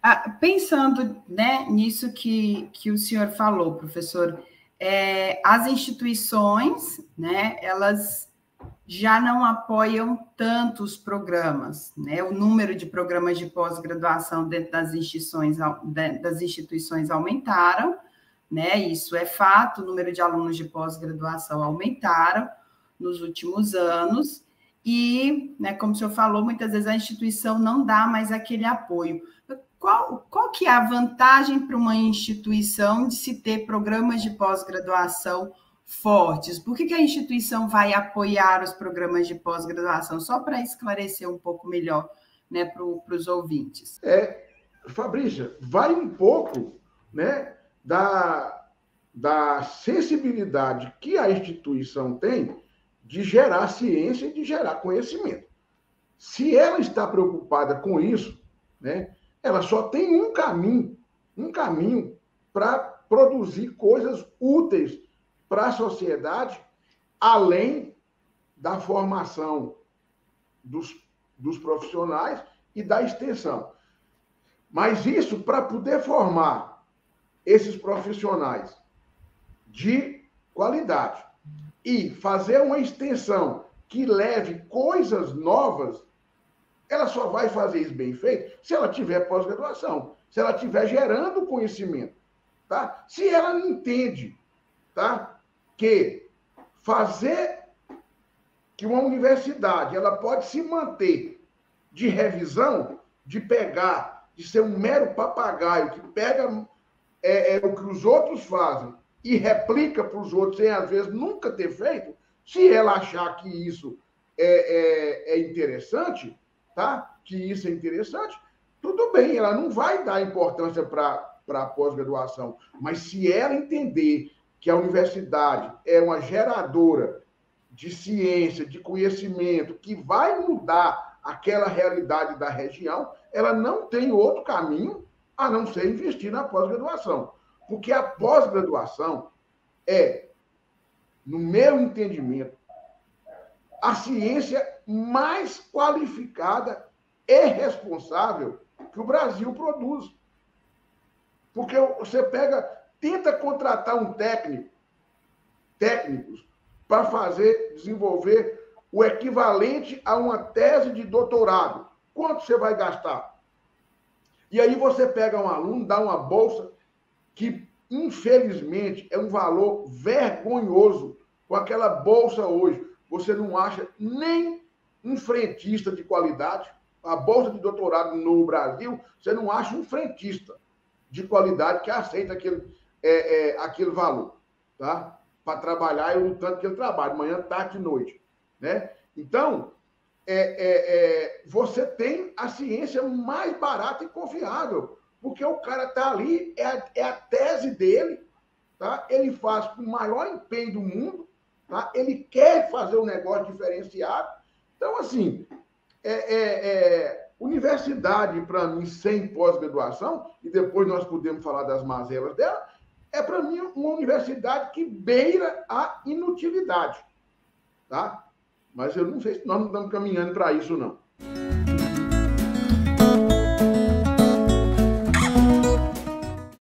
Pensando, né, nisso que o senhor falou, professor, as instituições, né, elas já não apoiam tantos programas, né? O número de programas de pós-graduação dentro das instituições aumentaram, né? Isso é fato, o número de alunos de pós-graduação aumentaram nos últimos anos, e, né, como o senhor falou, muitas vezes a instituição não dá mais aquele apoio. Qual que é a vantagem para uma instituição de se ter programas de pós-graduação fortes? Por que a instituição vai apoiar os programas de pós-graduação? Só para esclarecer um pouco melhor, né, para os ouvintes. Fabrícia, vai um pouco, né, da sensibilidade que a instituição tem de gerar ciência e de gerar conhecimento. Se ela está preocupada com isso, né, ela só tem um caminho para produzir coisas úteis para a sociedade, além da formação dos profissionais e da extensão. Mas isso, para poder formar esses profissionais de qualidade e fazer uma extensão que leve coisas novas, ela só vai fazer isso bem feito se ela tiver pós-graduação, se ela estiver gerando conhecimento. Tá? Se ela não entende, tá, que fazer que uma universidade ela pode se manter de revisão, de pegar, de ser um mero papagaio que pega o que os outros fazem e replica para os outros sem, às vezes, nunca ter feito, se ela achar que isso é interessante, tá? Que isso é interessante, tudo bem, ela não vai dar importância para a pós-graduação, mas se ela entender que a universidade é uma geradora de ciência, de conhecimento, que vai mudar aquela realidade da região, ela não tem outro caminho a não ser investir na pós-graduação. Porque a pós-graduação é, no meu entendimento, a ciência mais qualificada e responsável que o Brasil produz. Porque você tenta contratar um técnicos, para desenvolver o equivalente a uma tese de doutorado. Quanto você vai gastar? E aí você pega um aluno, dá uma bolsa que, infelizmente, é um valor vergonhoso. Com aquela bolsa hoje, você não acha nem um frentista de qualidade. A bolsa de doutorado no Brasil, você não acha um frentista de qualidade que aceita aquele valor, tá? Para trabalhar o tanto que ele trabalha, manhã, tarde e noite, né? Então, você tem a ciência mais barata e confiável, porque o cara está ali, é a tese dele, tá? Ele faz com o maior empenho do mundo, tá? Ele quer fazer um negócio diferenciado. Então, assim, universidade, para mim, sem pós-graduação, e depois nós podemos falar das mazelas dela, é, para mim, uma universidade que beira a inutilidade. Tá? Mas eu não sei se nós não estamos caminhando para isso, não.